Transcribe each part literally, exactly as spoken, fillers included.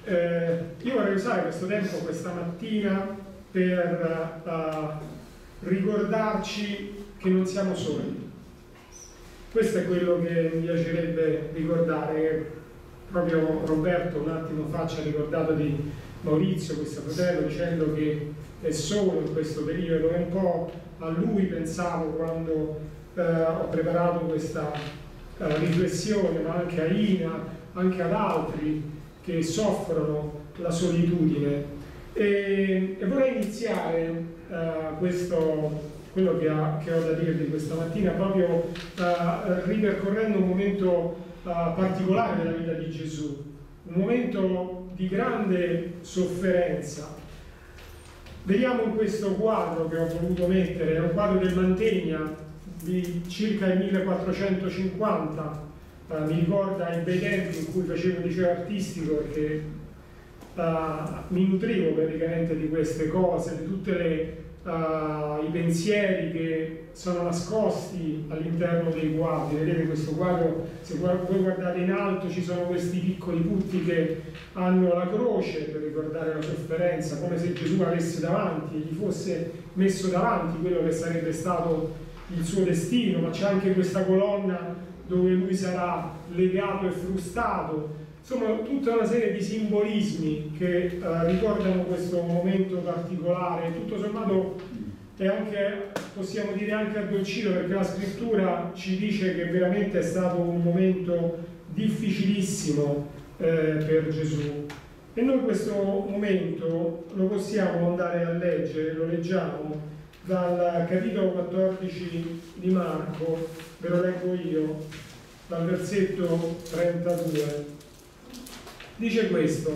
eh, io vorrei usare questo tempo questa mattina per uh, ricordarci che non siamo soli. Questo è quello che mi piacerebbe ricordare. Proprio Roberto un attimo fa ci ha ricordato di Maurizio, questo fratello, dicendo che è solo in questo periodo, e un po' a lui pensavo quando eh, ho preparato questa eh, riflessione, ma anche a Ina, anche ad altri che soffrono la solitudine. E, e vorrei iniziare eh, questo, quello che, ha, che ho da dirvi questa mattina proprio eh, ripercorrendo un momento Uh, particolare della vita di Gesù, un momento di grande sofferenza. Vediamo in questo quadro che ho voluto mettere, è un quadro del Mantegna di circa il millequattrocentocinquanta, uh, mi ricorda i bei tempi in cui facevo il liceo artistico, perché uh, mi nutrivo praticamente di queste cose, di tutte le Uh, i pensieri che sono nascosti all'interno dei quadri. Vedete questo quadro, se voi guardate in alto ci sono questi piccoli putti che hanno la croce per ricordare la sofferenza, come se Gesù avesse davanti, gli fosse messo davanti quello che sarebbe stato il suo destino, ma c'è anche questa colonna dove lui sarà legato e frustato. Insomma, tutta una serie di simbolismi che uh, ricordano questo momento particolare. Tutto sommato è anche, possiamo dire, anche addolcito, perché la scrittura ci dice che veramente è stato un momento difficilissimo eh, per Gesù. E noi questo momento lo possiamo andare a leggere, lo leggiamo dal capitolo quattordici di Marco, ve lo leggo io, dal versetto trentadue. Dice questo: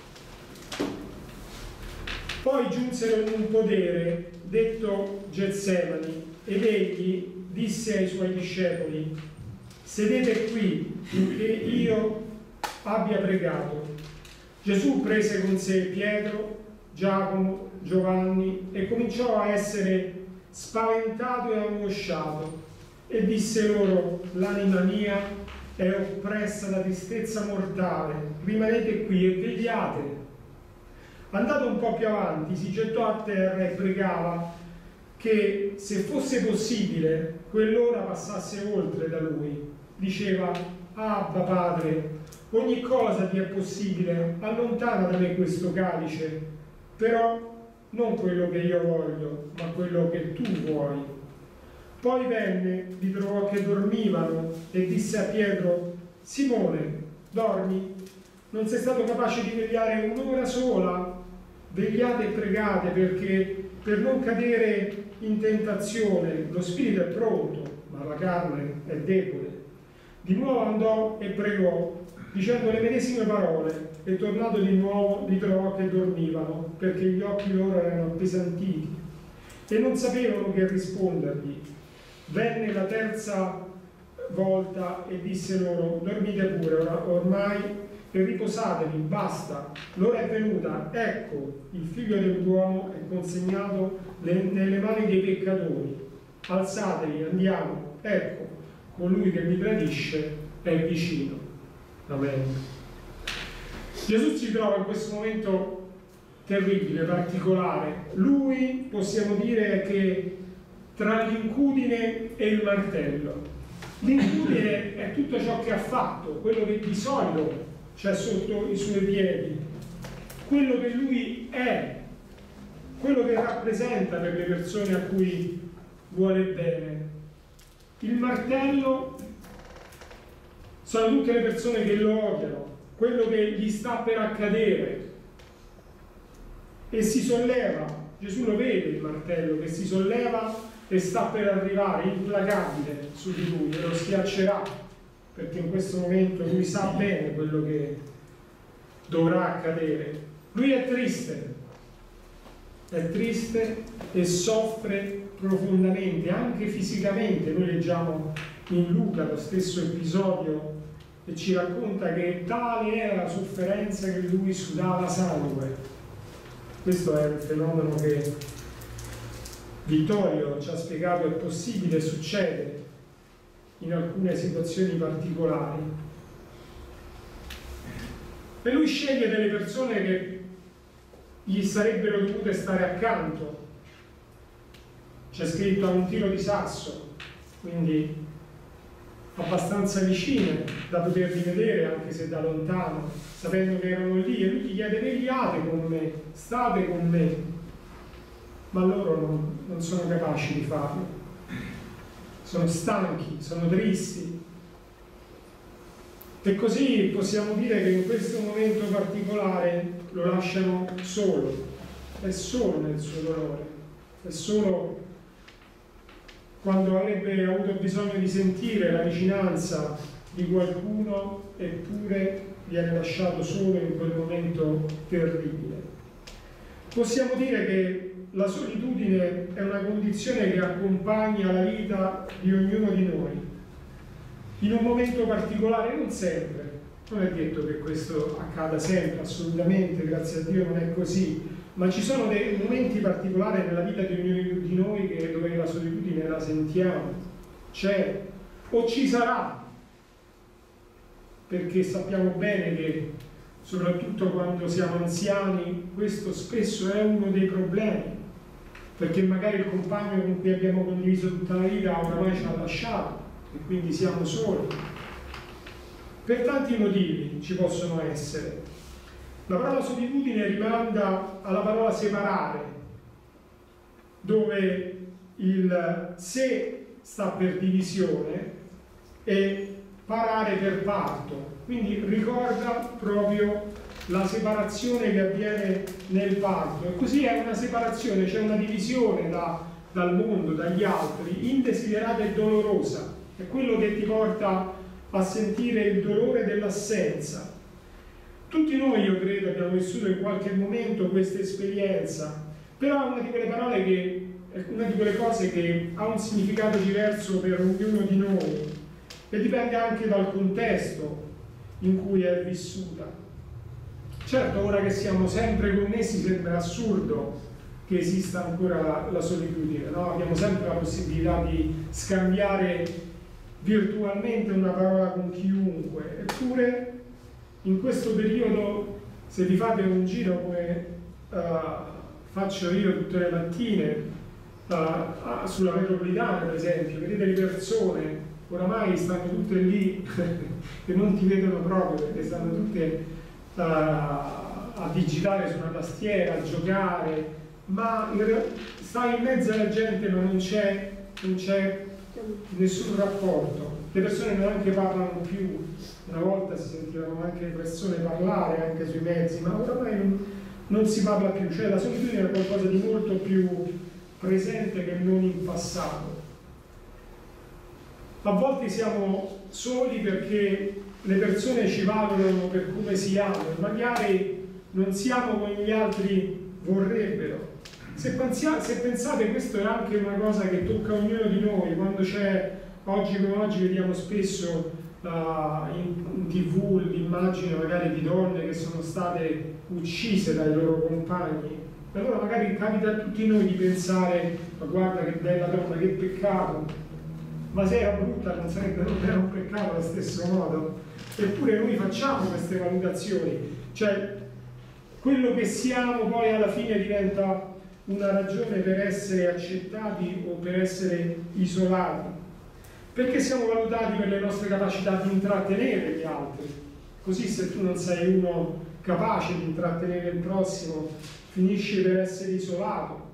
poi giunsero in un podere detto Getsemani, ed egli disse ai suoi discepoli: sedete qui finché io abbia pregato. Gesù prese con sé Pietro, Giacomo, Giovanni e cominciò a essere spaventato e angosciato, e disse loro: l'anima mia è oppressa da tristezza mortale, rimanete qui e vegliate. Andato un po' più avanti, si gettò a terra e pregava che, se fosse possibile, quell'ora passasse oltre da lui. Diceva: Abba, Padre, ogni cosa ti è possibile, allontana da me questo calice, però non quello che io voglio, ma quello che tu vuoi. Poi venne, li trovò che dormivano e disse a Pietro: Simone, dormi? Non sei stato capace di vegliare un'ora sola? Vegliate e pregate, perché per non cadere in tentazione, lo spirito è pronto, ma la carne è debole. Di nuovo andò e pregò, dicendo le medesime parole, e tornato di nuovo li trovò che dormivano, perché gli occhi loro erano appesantiti e non sapevano che rispondergli. Venne la terza volta e disse loro: dormite pure or- ormai e riposatevi, basta, l'ora è venuta, ecco, il figlio dell'uomo è consegnato le- nelle mani dei peccatori, alzatevi, andiamo, ecco, colui che vi tradisce è vicino. Amen. Gesù si trova in questo momento terribile, particolare. Lui, possiamo dire, che tra l'incudine e il martello. L'incudine è tutto ciò che ha fatto, quello che di solito c'è sotto i suoi piedi, quello che lui è, quello che rappresenta per le persone a cui vuole bene. Il martello sono tutte le persone che lo odiano, quello che gli sta per accadere, e si solleva. Gesù lo vede il martello che si solleva e sta per arrivare implacabile su di lui, e lo schiaccerà, perché in questo momento lui sa bene quello che dovrà accadere. Lui è triste, è triste e soffre profondamente, anche fisicamente. Noi leggiamo in Luca lo stesso episodio e ci racconta che tale era la sofferenza che lui sudava sangue. Questo è un fenomeno che Vittorio ci ha spiegato è possibile, succede in alcune situazioni particolari. E lui sceglie delle persone che gli sarebbero dovute stare accanto. C'è scritto a un tiro di sasso, quindi abbastanza vicine da poterli vedere anche se da lontano, sapendo che erano lì, e lui gli chiede: vegliate con me, state con me, ma loro non, non sono capaci di farlo, sono stanchi, sono tristi. E così possiamo dire che in questo momento particolare lo lasciano solo, è solo nel suo dolore, è solo quando avrebbe avuto bisogno di sentire la vicinanza di qualcuno, eppure viene lasciato solo in quel momento terribile. Possiamo dire che la solitudine è una condizione che accompagna la vita di ognuno di noi, in un momento particolare, non sempre, non è detto che questo accada sempre, assolutamente, grazie a Dio non è così, ma ci sono dei momenti particolari nella vita di ognuno di noi che, dove la solitudine la sentiamo, c'è o ci sarà, perché sappiamo bene che soprattutto quando siamo anziani questo spesso è uno dei problemi, perché magari il compagno con cui abbiamo condiviso tutta la vita oramai ci ha lasciato e quindi siamo soli. Per tanti motivi ci possono essere. La parola solitudine rimanda alla parola separare, dove il se sta per divisione e parare per parto, quindi ricorda proprio la separazione che avviene nel parto, e così è una separazione, c'è una divisione da, dal mondo, dagli altri, indesiderata e dolorosa, è quello che ti porta a sentire il dolore dell'assenza. Tutti noi, io credo, abbiamo vissuto in qualche momento questa esperienza, però è una di quelle parole che è una di quelle cose che ha un significato diverso per ognuno di noi e dipende anche dal contesto in cui è vissuta. Certo, ora che siamo sempre connessi sembra assurdo che esista ancora la, la solitudine, no? Abbiamo sempre la possibilità di scambiare virtualmente una parola con chiunque, eppure in questo periodo, se vi fate un giro come uh, faccio io tutte le mattine uh, sulla metropolitana per esempio, vedete le persone oramai stanno tutte lì che non ti vedono proprio, perché stanno tutte uh, a digitare su una tastiera, a giocare, ma in stai in mezzo alla gente ma non c'è non c'è nessun rapporto, le persone neanche parlano più. Una volta si sentivano anche le persone parlare anche sui mezzi, ma oramai non, non si parla più, cioè la solitudine è qualcosa di molto più presente che non in passato. A volte siamo soli perché le persone ci valutano per come siamo, magari non siamo come gli altri vorrebbero. Se, pensia, se pensate, questo è anche una cosa che tocca ognuno di noi, quando c'è, oggi come oggi vediamo spesso uh, in, in tv l'immagine magari di donne che sono state uccise dai loro compagni, e allora magari capita a tutti noi di pensare: ma guarda che bella donna, che peccato, ma se era brutta non sarebbe non era un peccato allo stesso modo. Eppure noi facciamo queste valutazioni, cioè quello che siamo poi alla fine diventa una ragione per essere accettati o per essere isolati, perché siamo valutati per le nostre capacità di intrattenere gli altri. Così se tu non sei uno capace di intrattenere il prossimo, finisci per essere isolato,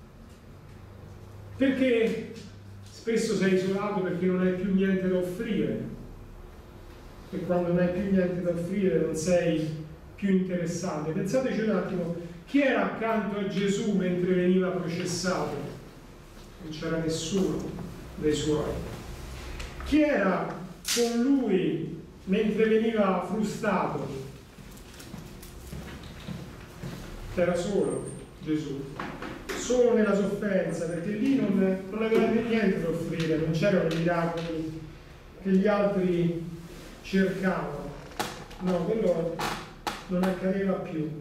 perché spesso sei isolato perché non hai più niente da offrire, e quando non hai più niente da offrire non sei più interessante. Pensateci un attimo, chi era accanto a Gesù mentre veniva processato? Non c'era nessuno dei suoi. Chi era con lui mentre veniva frustato? Era solo Gesù, solo nella sofferenza, perché lì non, non aveva niente da offrire, non c'erano i miracoli che gli altri cercavano. No, quello non accadeva più.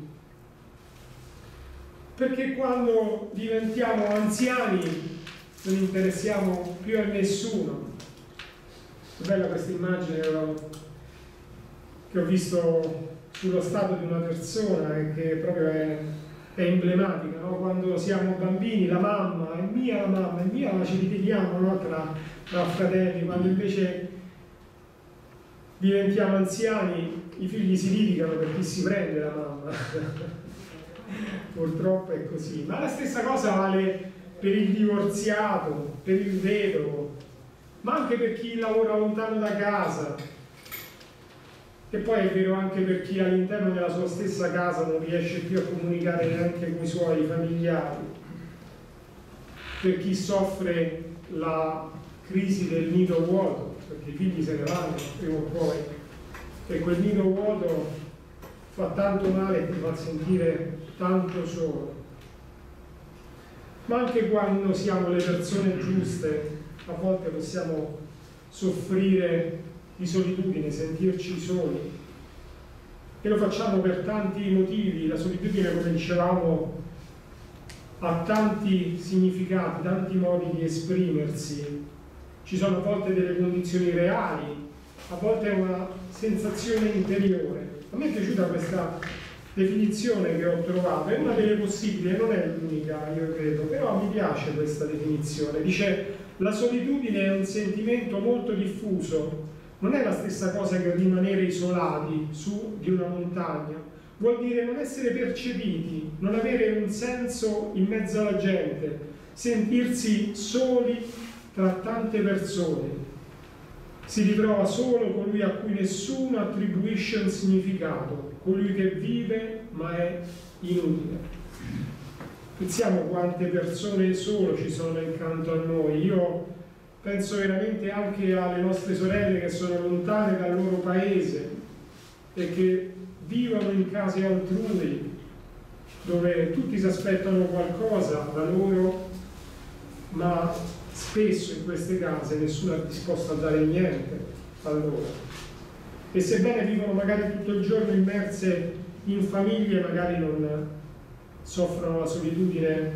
Perché quando diventiamo anziani non interessiamo più a nessuno. È bella questa immagine che ho visto sullo stato di una persona e che proprio è, è emblematica, no? Quando siamo bambini la mamma, è mia la mamma, è mia, ma ci litighiamo, no? tra, tra fratelli, quando invece diventiamo anziani i figli si litigano per chi si prende la mamma. Purtroppo è così, ma la stessa cosa vale per il divorziato, per il vedovo, ma anche per chi lavora lontano da casa, e poi è vero anche per chi all'interno della sua stessa casa non riesce più a comunicare neanche con i suoi familiari, per chi soffre la crisi del nido vuoto, perché i figli se ne vanno prima o poi, e quel nido vuoto fa tanto male e ti fa sentire tanto solo. Ma anche quando siamo le persone giuste, a volte possiamo soffrire di solitudine, sentirci soli, e lo facciamo per tanti motivi. La solitudine, come dicevamo, ha tanti significati, tanti modi di esprimersi. Ci sono a volte delle condizioni reali, a volte è una sensazione interiore. A me è piaciuta questa definizione che ho trovato, è una delle possibili, non è l'unica, io credo, però mi piace questa definizione. Dice: la solitudine è un sentimento molto diffuso, non è la stessa cosa che rimanere isolati su di una montagna, vuol dire non essere percepiti, non avere un senso in mezzo alla gente, sentirsi soli tra tante persone. Si ritrova solo colui a cui nessuno attribuisce un significato, colui che vive ma è inutile. Pensiamo quante persone solo ci sono accanto a noi. Io penso veramente anche alle nostre sorelle che sono lontane dal loro paese e che vivono in case altrui, dove tutti si aspettano qualcosa da loro, ma spesso in queste case nessuno è disposto a dare niente a loro. E sebbene vivono magari tutto il giorno immerse in famiglie, magari non soffrono la solitudine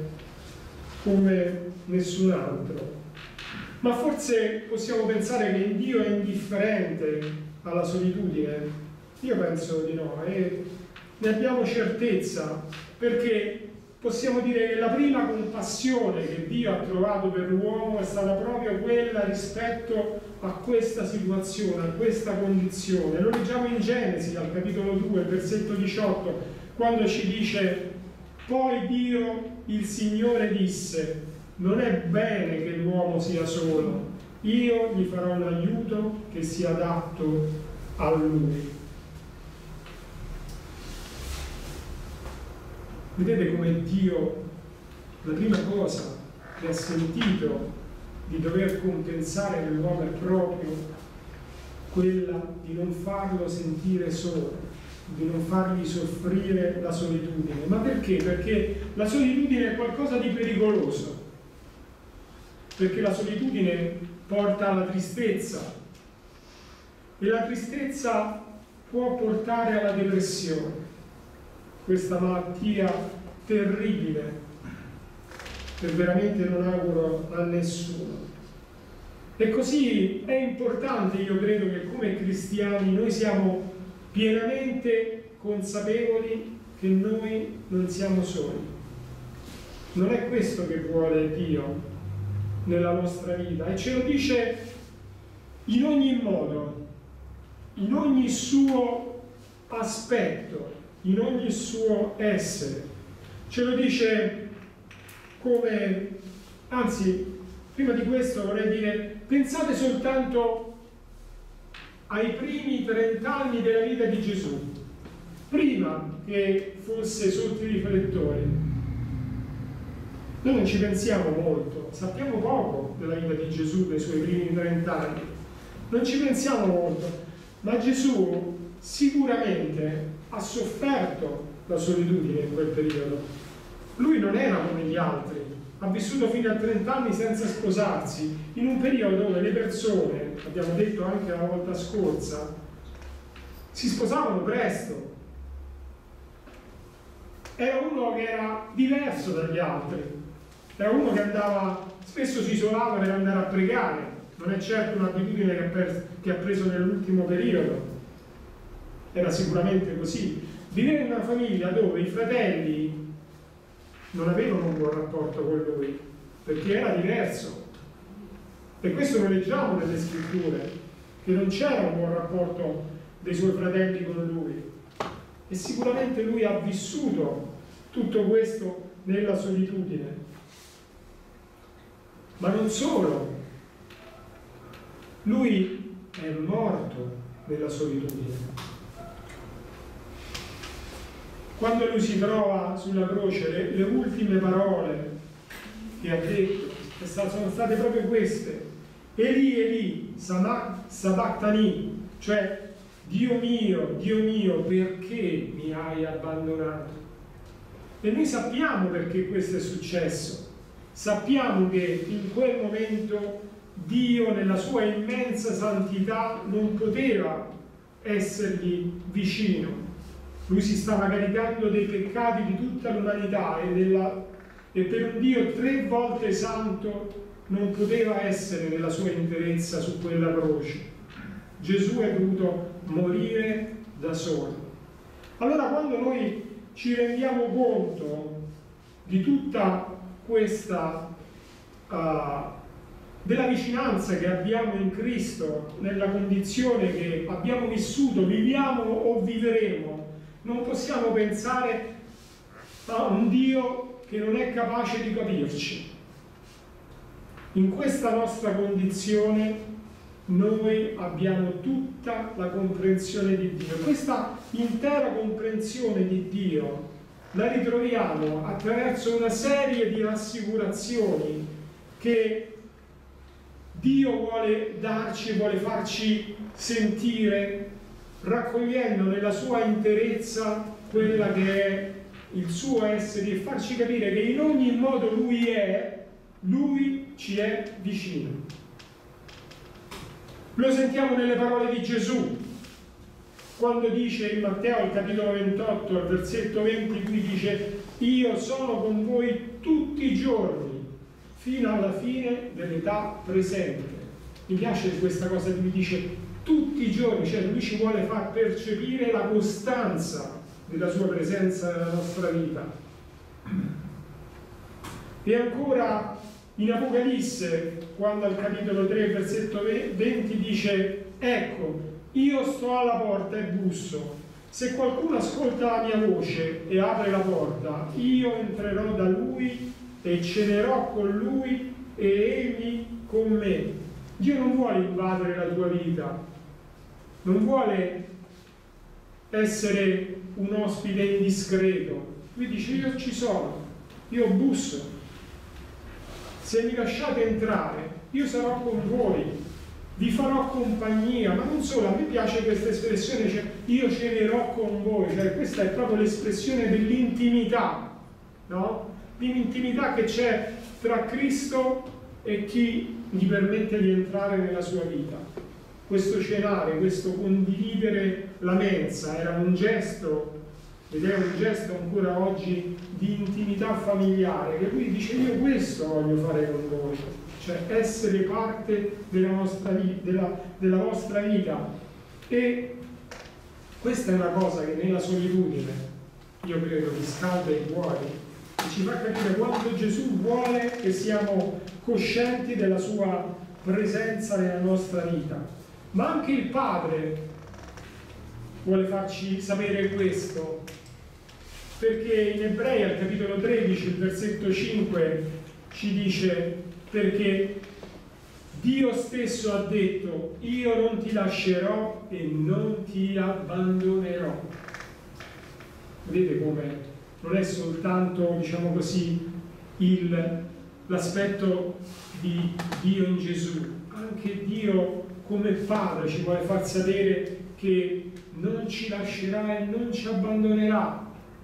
come nessun altro. Ma forse possiamo pensare che Dio è indifferente alla solitudine? Io penso di no, e ne abbiamo certezza, perché possiamo dire che la prima compassione che Dio ha trovato per l'uomo è stata proprio quella rispetto a questa situazione, a questa condizione. Lo leggiamo in Genesi, al capitolo due, versetto diciotto, quando ci dice: poi Dio, il Signore, disse: non è bene che l'uomo sia solo, io gli farò un aiuto che sia adatto a lui. Vedete come Dio, la prima cosa che ha sentito di dover compensare nell'uomo è proprio quella di non farlo sentire solo, di non fargli soffrire la solitudine. Ma perché? Perché la solitudine è qualcosa di pericoloso, perché la solitudine porta alla tristezza e la tristezza può portare alla depressione, questa malattia terribile che veramente non auguro a nessuno. E così è importante, io credo, che come cristiani noi siamo pienamente consapevoli che noi non siamo soli. Non è questo che vuole Dio nella nostra vita, e ce lo dice in ogni modo, in ogni suo aspetto, in ogni suo essere. Ce lo dice come, anzi, prima di questo vorrei dire, pensate soltanto ai primi trent'anni della vita di Gesù, prima che fosse sotto i riflettori. Noi non ci pensiamo molto, sappiamo poco della vita di Gesù nei suoi primi trent'anni, non ci pensiamo molto, ma Gesù sicuramente ha sofferto la solitudine in quel periodo. Lui non era come gli altri, ha vissuto fino a trent'anni senza sposarsi, in un periodo dove le persone, abbiamo detto anche la volta scorsa, si sposavano presto. Era uno che era diverso dagli altri, era uno che andava, spesso si isolava per andare a pregare, non è certo un'abitudine che, che ha preso nell'ultimo periodo. era sicuramente così, viveva in una famiglia dove i fratelli non avevano un buon rapporto con lui, perché era diverso. E questo lo leggiamo nelle scritture, che non c'era un buon rapporto dei suoi fratelli con lui. E sicuramente lui ha vissuto tutto questo nella solitudine. Ma non solo, lui è morto nella solitudine. Quando lui si trova sulla croce, le, le ultime parole che ha detto sono state proprio queste: Eli, Eli, sabachthani, cioè Dio mio, Dio mio, perché mi hai abbandonato? E noi sappiamo perché questo è successo. Sappiamo che in quel momento Dio, nella sua immensa santità, non poteva essergli vicino. Lui si stava caricando dei peccati di tutta l'umanità e, della, e per un Dio tre volte santo non poteva essere nella sua interezza su quella croce. Gesù è dovuto morire da solo. Allora, quando noi ci rendiamo conto di tutta questa uh, della vicinanza che abbiamo in Cristo, nella condizione che abbiamo vissuto, viviamo o vivremo, non possiamo pensare a un Dio che non è capace di capirci. In questa nostra condizione noi abbiamo tutta la comprensione di Dio. Questa intera comprensione di Dio la ritroviamo attraverso una serie di rassicurazioni che Dio vuole darci, vuole farci sentire, raccogliendo nella sua interezza quella che è il suo essere e farci capire che in ogni modo Lui è, Lui ci è vicino. Lo sentiamo nelle parole di Gesù, quando dice in Matteo al capitolo ventotto, al versetto venti, qui dice: io sono con voi tutti i giorni, fino alla fine dell'età presente. Mi piace questa cosa che lui dice tutti i giorni, cioè lui ci vuole far percepire la costanza della sua presenza nella nostra vita. E ancora in Apocalisse, quando al capitolo tre, versetto venti dice: ecco, io sto alla porta e busso. Se qualcuno ascolta la mia voce e apre la porta, io entrerò da lui e cenerò con lui e egli con me. Dio non vuole invadere la tua vita, non vuole essere un ospite indiscreto. Lui dice: io ci sono, io busso. Se mi lasciate entrare, io sarò con voi, vi farò compagnia. Ma non solo, a me piace questa espressione, cioè io cenerò con voi, cioè questa è proprio l'espressione dell'intimità, no? L'intimità che c'è tra Cristo e chi gli permette di entrare nella sua vita. Questo cenare, questo condividere la mensa era un gesto, ed è un gesto ancora oggi di intimità familiare, che lui dice: io questo voglio fare con voi, cioè essere parte della, nostra, della, della vostra vita. E questa è una cosa che nella solitudine, io credo, riscalda i cuori e ci fa capire quanto Gesù vuole che siamo coscienti della sua presenza nella nostra vita. Ma anche il Padre vuole farci sapere questo, perché in Ebrei al capitolo tredici, il versetto cinque, ci dice: perché Dio stesso ha detto: io non ti lascerò e non ti abbandonerò. Vedete come non è soltanto, diciamo così, il, l'aspetto di Dio in Gesù, anche Dio come Padre ci vuole far sapere che non ci lascerà e non ci abbandonerà.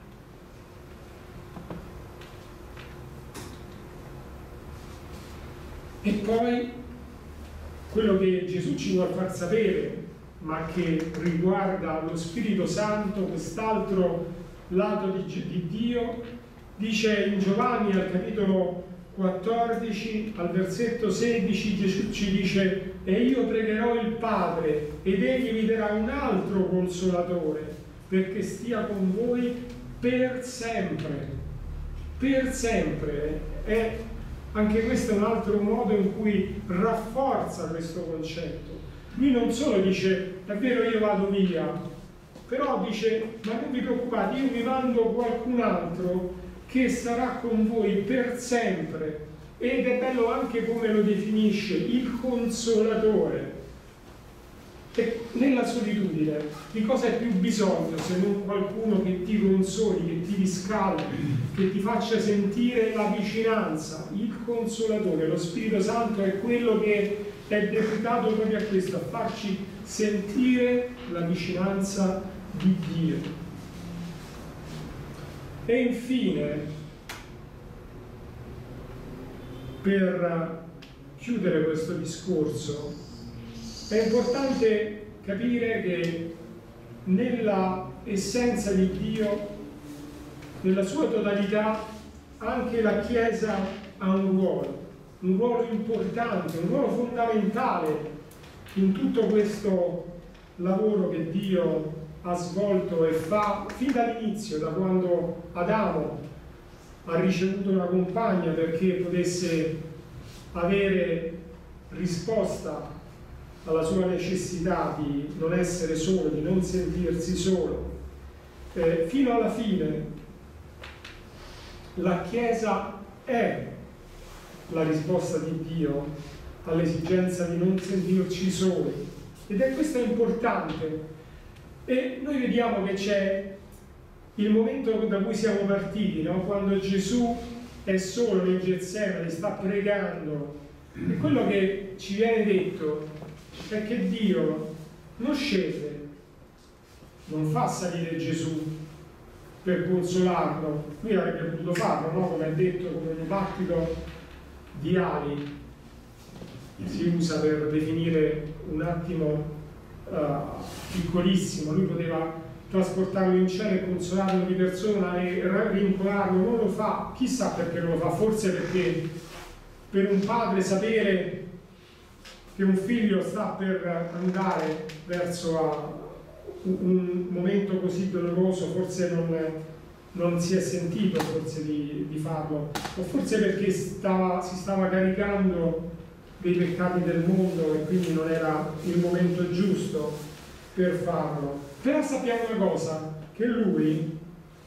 E poi quello che Gesù ci vuole far sapere, ma che riguarda lo Spirito Santo, quest'altro lato di, di Dio, dice in Giovanni al capitolo quattordici, al versetto sedici, Gesù ci dice: e io pregherò il Padre ed egli vi darà un altro consolatore perché stia con voi per sempre. Per sempre. E anche questo è un altro modo in cui rafforza questo concetto. Lui non solo dice, è vero io vado via, però dice, ma non vi preoccupate, io vi mando qualcun altro che sarà con voi per sempre. Ed è bello anche come lo definisce, il consolatore. E nella solitudine di cosa hai più bisogno se non qualcuno che ti consoli, che ti riscaldi, che ti faccia sentire la vicinanza? Il consolatore, lo Spirito Santo è quello che è deputato proprio a questo, a farci sentire la vicinanza di Dio. E infine, per chiudere questo discorso, è importante capire che nella essenza di Dio, nella sua totalità, anche la Chiesa ha un ruolo, un ruolo importante, un ruolo fondamentale in tutto questo lavoro che Dio ha svolto e fa fin dall'inizio, da quando Adamo ha ricevuto una compagna perché potesse avere risposta alla sua necessità di non essere solo, di non sentirsi solo. Eh, fino alla fine la Chiesa è la risposta di Dio all'esigenza di non sentirci soli, ed è questo importante. E noi vediamo che c'è il momento da cui siamo partiti, no? Quando Gesù è solo nel Getsemani, sta pregando, e quello che ci viene detto è che Dio non scende, non fa salire Gesù per consolarlo. Lui avrebbe potuto farlo, no? Come ha detto, come un battito di ali si usa per definire un attimo uh, piccolissimo. Lui poteva trasportarlo in cielo e consolarlo di persona e rincuorarlo, non lo fa. Chissà perché non lo fa, forse perché per un padre sapere che un figlio sta per andare verso un momento così doloroso, forse non, non si è sentito forse di, di farlo, o forse perché stava, si stava caricando dei peccati del mondo e quindi non era il momento giusto per farlo. Però sappiamo una cosa, che lui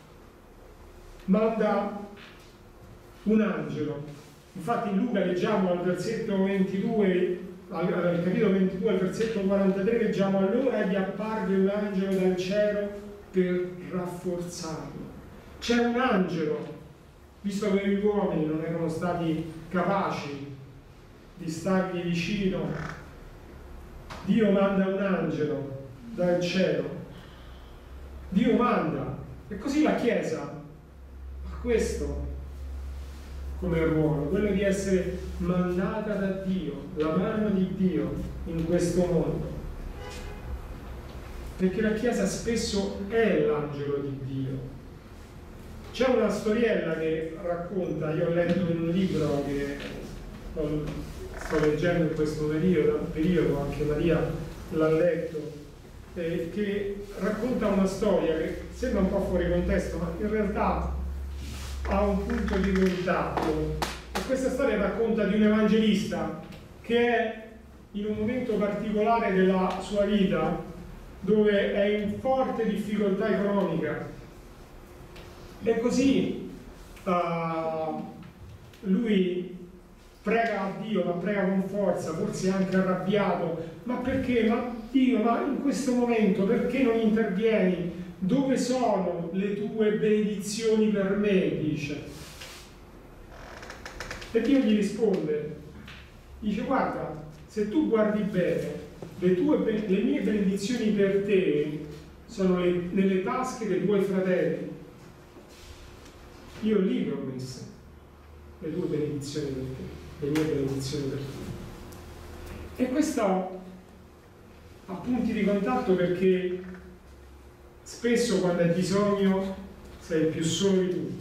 manda un angelo. Infatti in Luca leggiamo al versetto ventidue, al, al capitolo ventidue, al versetto quarantatré, leggiamo: allora gli apparve un angelo dal cielo per rafforzarlo. C'è un angelo, visto che gli uomini non erano stati capaci di stargli vicino, Dio manda un angelo dal cielo. Dio manda, e così la Chiesa ha questo come ruolo, quello di essere mandata da Dio, la mano di Dio in questo mondo, perché la Chiesa spesso è l'angelo di Dio. C'è una storiella che racconta, io ho letto in un libro che sto leggendo in questo periodo, periodo anche Maria l'ha letto, eh, che racconta una storia che sembra un po' fuori contesto, ma in realtà ha un punto di contatto. E questa storia racconta di un evangelista che è in un momento particolare della sua vita dove è in forte difficoltà economica, e così uh, lui prega a Dio, ma prega con forza, forse anche arrabbiato. Ma perché? Ma Dio, ma in questo momento perché non intervieni? Dove sono le tue benedizioni per me? Dice. E Dio gli risponde, dice: guarda, se tu guardi bene, le, tue, le mie benedizioni per te sono le, nelle tasche dei tuoi fratelli. Io lì le ho messe le tue benedizioni per te, le mie benedizioni per te. E questo ha punti di contatto, perché spesso quando hai bisogno sei il più solo di tutti,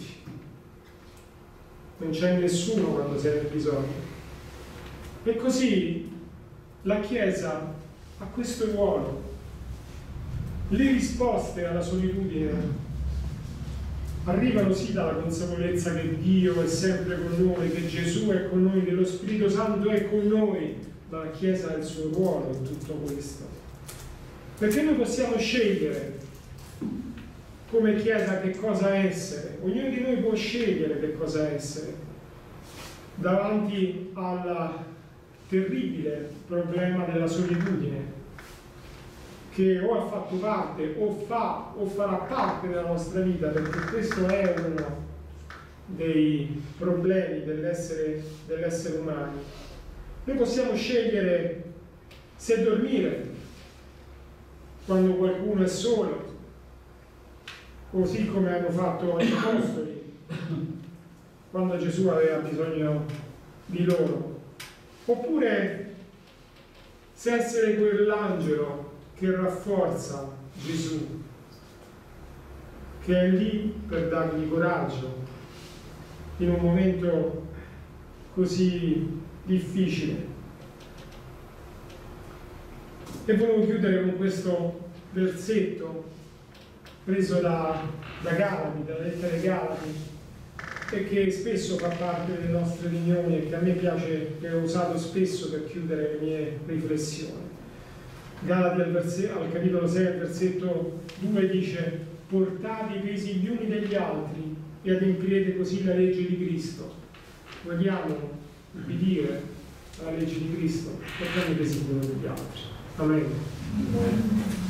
non c'è nessuno quando sei nel bisogno. E così la Chiesa ha questo ruolo. Le risposte alla solitudine arrivano sì dalla consapevolezza che Dio è sempre con noi, che Gesù è con noi, che lo Spirito Santo è con noi, ma la Chiesa ha il suo ruolo in tutto questo. Perché noi possiamo scegliere come Chiesa che cosa essere, ognuno di noi può scegliere che cosa essere davanti al terribile problema della solitudine, che o ha fatto parte, o fa, o farà parte della nostra vita, perché questo è uno dei problemi dell'essere, dell'essere umano. Noi possiamo scegliere se dormire quando qualcuno è solo, così come hanno fatto gli apostoli quando Gesù aveva bisogno di loro, oppure se essere quell'angelo che rafforza Gesù, che è lì per dargli coraggio in un momento così difficile. E volevo chiudere con questo versetto preso da, da Galati, dalla lettera ai Galati, e che spesso fa parte delle nostre riunioni e che a me piace, che ho usato spesso per chiudere le mie riflessioni. Galati al, verse, al capitolo sei, al versetto due dice: portate i pesi gli uni degli altri e adempirete così la legge di Cristo. Vogliamo ubbidire alla legge di Cristo? Portiamo i pesi gli uni degli altri. Amen.